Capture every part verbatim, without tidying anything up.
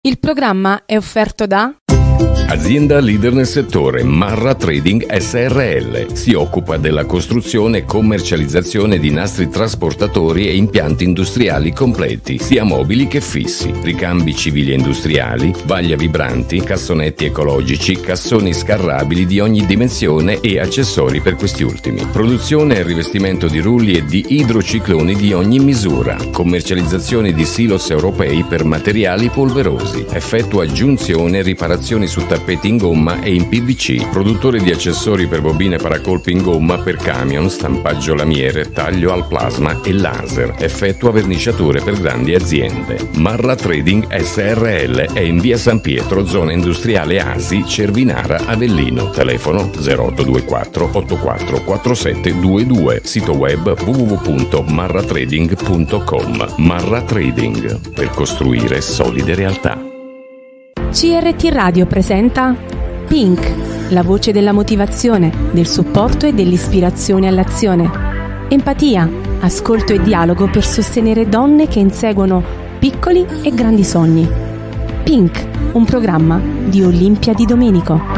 Il programma è offerto da Azienda leader nel settore, Marra Trading S R L. Si occupa della costruzione e commercializzazione di nastri trasportatori e impianti industriali completi, sia mobili che fissi, ricambi civili e industriali, vaglia vibranti, cassonetti ecologici, cassoni scarrabili di ogni dimensione e accessori per questi ultimi. Produzione e rivestimento di rulli e di idrocicloni di ogni misura. Commercializzazione di silos europei per materiali polverosi. Effettua aggiunzione e riparazioni su tappeti in gomma e in P V C, produttore di accessori per bobine paracolpi in gomma per camion, stampaggio lamiere, taglio al plasma e laser. Effettua verniciature per grandi aziende. Marra Trading S R L è in via San Pietro, zona industriale Asi, Cervinara, Avellino. Telefono zero otto due quattro otto quattro quattro sette due due. Sito web w w w punto marra trading punto com. Marra Trading, per costruire solide realtà. C R T Radio presenta Pink, la voce della motivazione, del supporto e dell'ispirazione all'azione. Empatia, ascolto e dialogo per sostenere donne che inseguono piccoli e grandi sogni. Pink, un programma di Olimpia Di Domenico.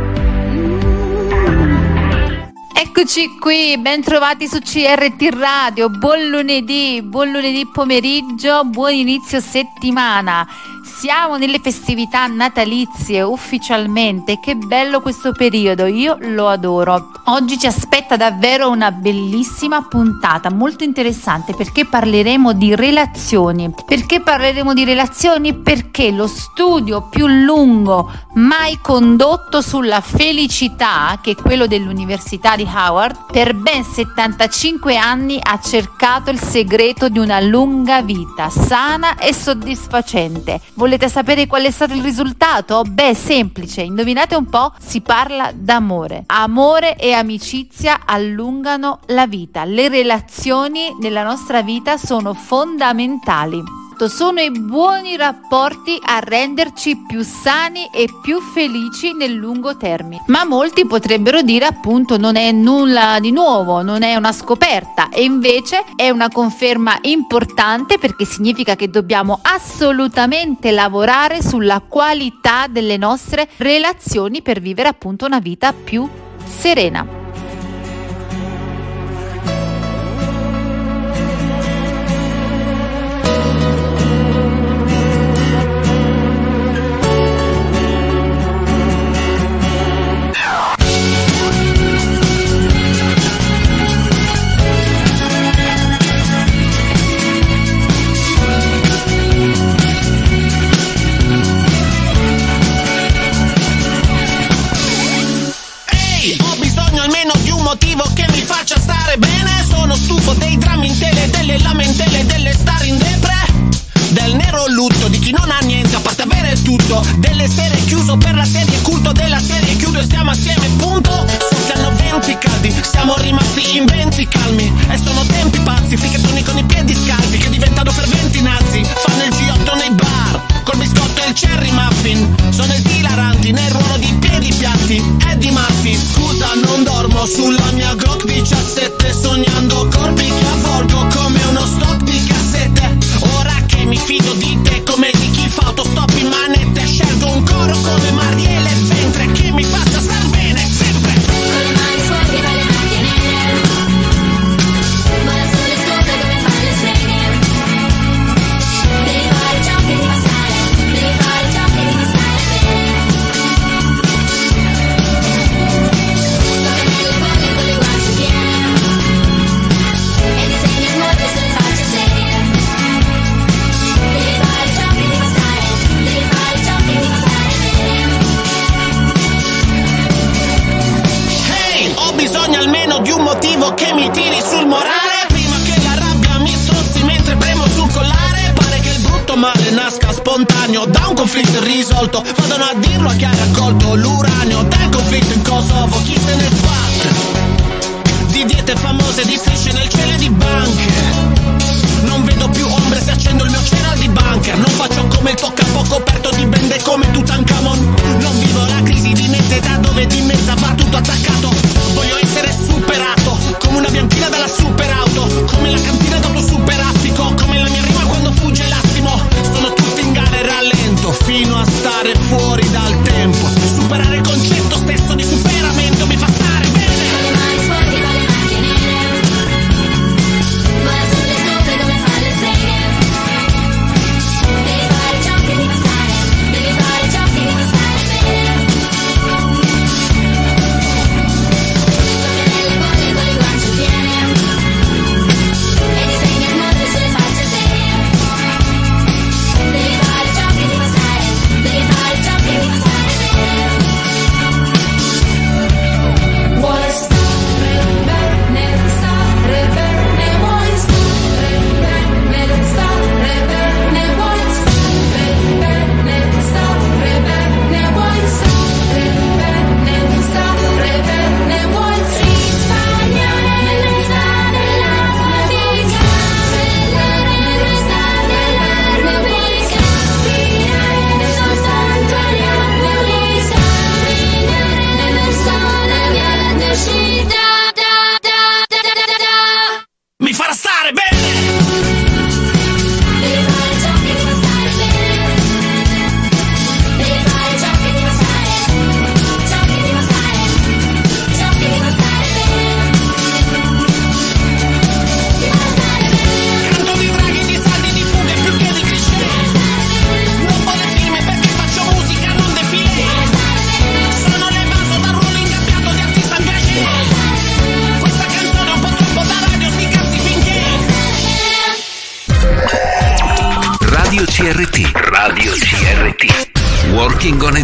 Eccoci qui, ben trovati su C R T Radio. Buon lunedì, buon lunedì pomeriggio, buon inizio settimana. Siamo nelle festività natalizie ufficialmente, che bello questo periodo, io lo adoro. Oggi ci aspetta davvero una bellissima puntata, molto interessante, perché parleremo di relazioni. Perché parleremo di relazioni? Perché lo studio più lungo mai condotto sulla felicità, che è quello dell'Università di Howard, per ben settantacinque anni ha cercato il segreto di una lunga vita, sana e soddisfacente. Volete sapere qual è stato il risultato? Beh, semplice, indovinate un po', si parla d'amore. Amore e amicizia allungano la vita. Le relazioni nella nostra vita sono fondamentali. Sono i buoni rapporti a renderci più sani e più felici nel lungo termine. Ma molti potrebbero dire appunto non è nulla di nuovo, non è una scoperta, e invece è una conferma importante, perché significa che dobbiamo assolutamente lavorare sulla qualità delle nostre relazioni per vivere appunto una vita più serena. Motivo che mi faccia stare bene. Sono stufo dei drammi in tele, delle lamentele, delle star in depre, del nero lutto di chi non ha niente a parte avere tutto, delle serie chiuso per la serie, culto della serie chiudo e stiamo assieme, punto. So che hanno venti caldi, siamo rimasti in venti calmi, e sono tempi pazzi, fricchettoni con i piedi scalzi, che diventano per venti nazi, fanno il G otto nei bar col biscotto e il cherry muffin, sono esilaranti nel ruolo di piedi piatti. Eddie Murphy, scusa non dormo sulla mia Glock diciassette, sognando corpi che avvolgo come uno stock di cassette. Ora che mi fido di te come di chi fa autostop in manette, scelgo un coro come Marielle Ventre che mi faccia star bene sempre. Con le mani suote dalle macchine, ma la sola scusa dove fare le streghe. Devi fare ciò che ti fa stare, devi fare ciò che ti fa stare bene. Toccami le foglie con le guance piene, e disegni molto sulle facce serie. Devi fare ciò che ti fa stare, devi fare ciò che ti fa stare bene. Hey, ho bisogno almeno di un motivo che mi tiri sul morale, prima che la rabbia mi strozzi mentre premo sul collare. Pare che il brutto male nasca spontaneo da un conflitto irrisolto, vadano a dirlo a chi ha raccolto l'uranio del conflitto in Kosovo. Chi se ne sbatte di diete famose, di strisce nel cielo e di banche. Non vedo più ombre se accendo il mio cereal di bunker. Non faccio come il toccapo coperto di bende come Tutankhamon. Non vivo la crisi di mezza età dove di mezza va tutto attaccato. Voglio essere superato come una bianchina dalla superauto, come la cantina d'auto super attico, come la mia rima quando fugge l'attimo. Sono tutti in gara e rallento, a stare fuori dal tempo. Superare il concetto stesso di superamento mi fa stare bene. C R T, Radio C R T, Working on a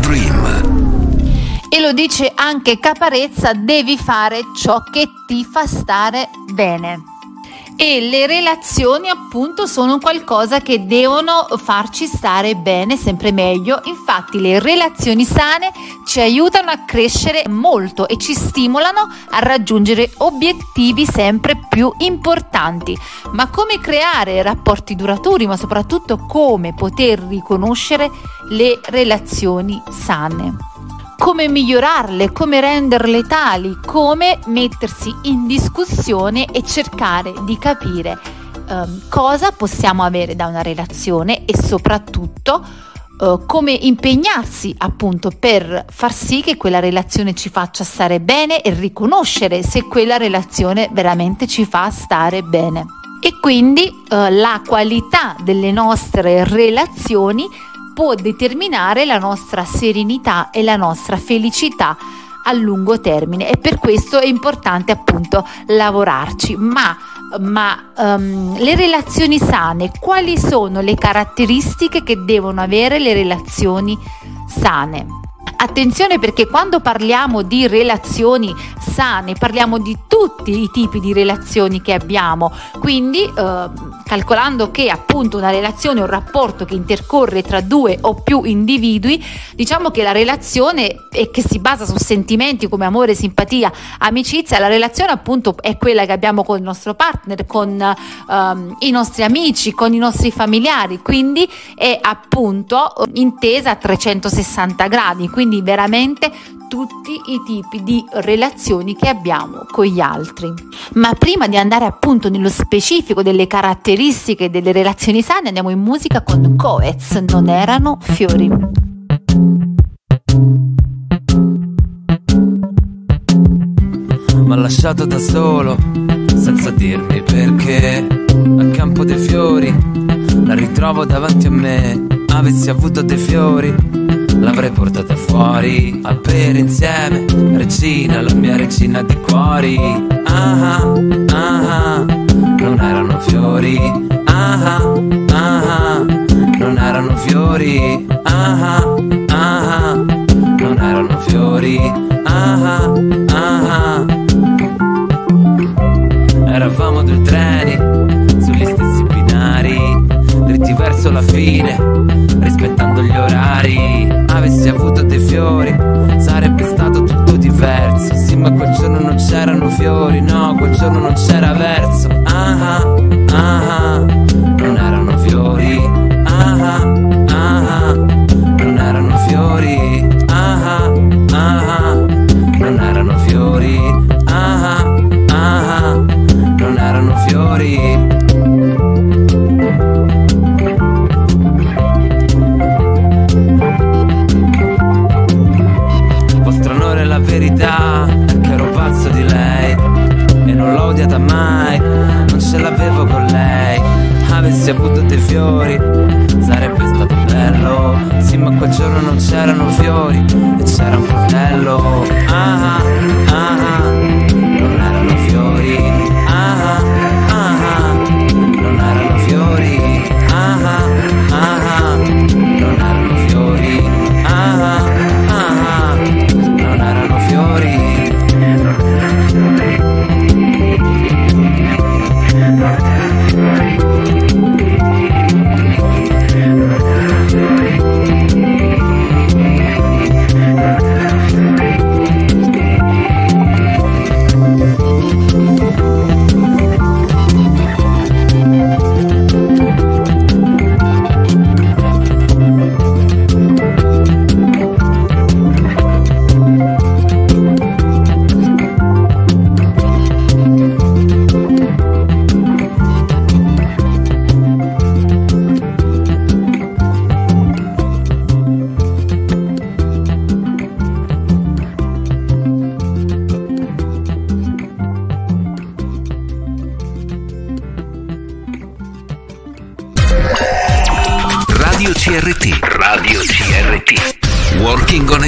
Dream. E lo dice anche Caparezza, devi fare ciò che ti fa stare bene. E le relazioni appunto sono qualcosa che devono farci stare bene, sempre meglio. Infatti le relazioni sane ci aiutano a crescere molto e ci stimolano a raggiungere obiettivi sempre più importanti. Ma come creare rapporti duraturi, ma soprattutto come poter riconoscere le relazioni sane? Come migliorarle, come renderle tali, come mettersi in discussione e cercare di capire um, cosa possiamo avere da una relazione e soprattutto uh, come impegnarsi appunto per far sì che quella relazione ci faccia stare bene e riconoscere se quella relazione veramente ci fa stare bene. E quindi uh, la qualità delle nostre relazioni può determinare la nostra serenità e la nostra felicità a lungo termine, e per questo è importante appunto lavorarci. Ma, ma um, le relazioni sane, quali sono le caratteristiche che devono avere le relazioni sane? Attenzione, perché quando parliamo di relazioni sane parliamo di tutti i tipi di relazioni che abbiamo, quindi eh, calcolando che appunto una relazione è un rapporto che intercorre tra due o più individui, diciamo che la relazione è che si basa su sentimenti come amore, simpatia, amicizia. La relazione appunto è quella che abbiamo con il nostro partner, con ehm, i nostri amici, con i nostri familiari, quindi è appunto intesa a trecentosessanta gradi, quindi veramente tutti i tipi di relazioni che abbiamo con gli altri. Ma prima di andare appunto nello specifico delle caratteristiche delle relazioni sane, andiamo in musica con Coez, Non erano fiori. M'ha lasciato da solo, senza dirmi perché. A Campo dei Fiori la ritrovo davanti a me. Avessi avuto dei fiori l'avrei portata fuori a bere insieme. Regina, la mia regina di cuori. Ah ah, non erano fiori. Ah ah, non erano fiori. Ah ah, non erano fiori. Ah ah, eravamo due treni sugli stessi binari, dritti verso la fine, rispettando gli orari. Avessi avuto dei fiori sarebbe stato tutto diverso. Sì, ma quel giorno non c'erano fiori, no, quel giorno non c'era verso. Ah ah, non erano fiori. Ah ah, non erano fiori. Ah ah, non erano fiori. Ah ah, non erano fiori. verità è che ero pazzo di lei e non l'ho odiata mai, non ce l'avevo con lei. Avessi avuto dei fiori sarebbe stato bello, sì, ma quel giorno non c'erano fiori e c'era un coltello. Ah, ah, ah, non erano fiori. Ah, ah, ah, non erano fiori. Ah, ah, ah, non erano fiori. Ah, ah, ah, non erano fiori. Radio C R T, Radio C R T, Working on a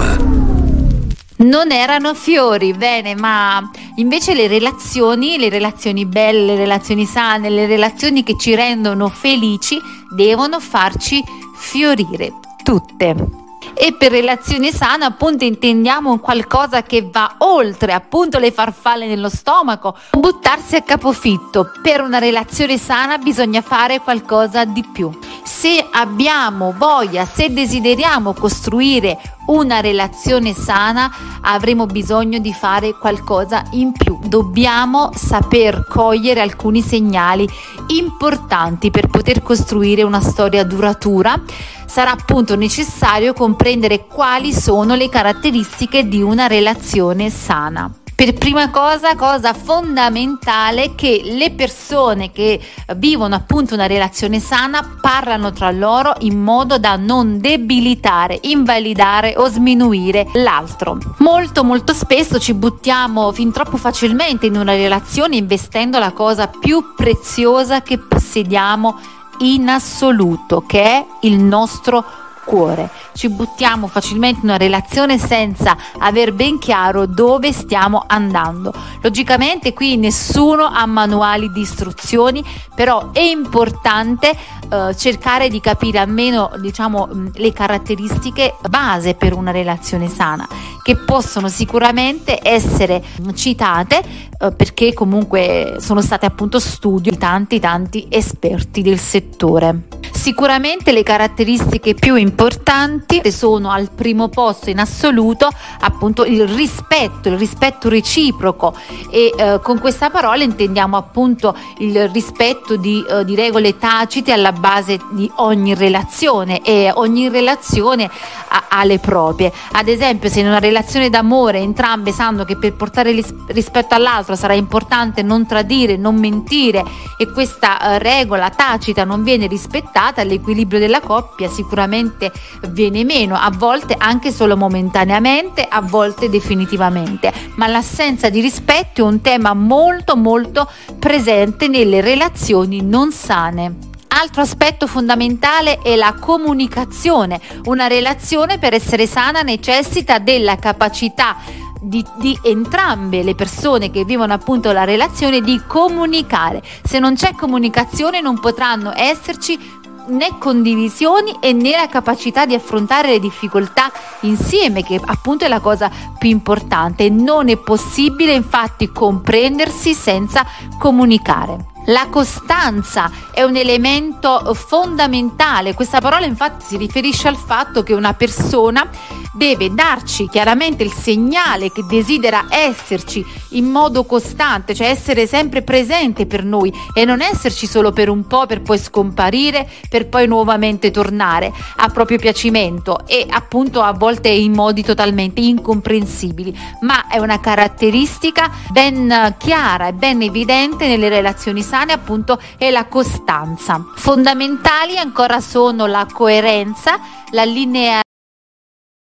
Dream. Non erano fiori, bene, ma invece le relazioni, le relazioni belle, le relazioni sane, le relazioni che ci rendono felici devono farci fiorire tutte. E per relazione sana appunto intendiamo un qualcosa che va oltre appunto le farfalle nello stomaco, buttarsi a capofitto. Per una relazione sana bisogna fare qualcosa di più. Se abbiamo voglia, se desideriamo costruire una relazione sana, avremo bisogno di fare qualcosa in più. Dobbiamo saper cogliere alcuni segnali importanti per poter costruire una storia duratura. Sarà appunto necessario comprendere quali sono le caratteristiche di una relazione sana. Per prima cosa, cosa fondamentale, che le persone che vivono appunto una relazione sana parlano tra loro in modo da non debilitare, invalidare o sminuire l'altro. Molto molto spesso ci buttiamo fin troppo facilmente in una relazione investendo la cosa più preziosa che possediamo in assoluto, che è il nostro cuore. Ci buttiamo facilmente in una relazione senza aver ben chiaro dove stiamo andando. Logicamente qui nessuno ha manuali di istruzioni, però è importante eh, cercare di capire almeno, diciamo, le caratteristiche base per una relazione sana, che possono sicuramente essere citate eh, perché comunque sono state appunto studi di tanti tanti esperti del settore. Sicuramente le caratteristiche più importanti sono al primo posto in assoluto appunto il rispetto, il rispetto reciproco, e eh, con questa parola intendiamo appunto il rispetto di, eh, di regole tacite alla base di ogni relazione, e ogni relazione ha, ha le proprie. Ad esempio, se in una relazione d'amore entrambe sanno che per portare rispetto all'altro sarà importante non tradire, non mentire, e questa eh, regola tacita non viene rispettata, l'equilibrio della coppia sicuramente viene meno, a volte anche solo momentaneamente, a volte definitivamente. Ma l'assenza di rispetto è un tema molto molto presente nelle relazioni non sane. Altro aspetto fondamentale è la comunicazione. Una relazione, per essere sana, necessita della capacità Di, di entrambe le persone che vivono appunto la relazione di comunicare. Se non c'è comunicazione non potranno esserci né condivisioni e né la capacità di affrontare le difficoltà insieme, che appunto è la cosa più importante. Non è possibile infatti comprendersi senza comunicare. La costanza è un elemento fondamentale. Questa parola infatti si riferisce al fatto che una persona deve darci chiaramente il segnale che desidera esserci in modo costante, cioè essere sempre presente per noi e non esserci solo per un po' per poi scomparire, per poi nuovamente tornare a proprio piacimento, e appunto a volte in modi totalmente incomprensibili. Ma è una caratteristica ben chiara e ben evidente nelle relazioni sane, appunto, è la costanza. Fondamentali ancora sono la coerenza, la linea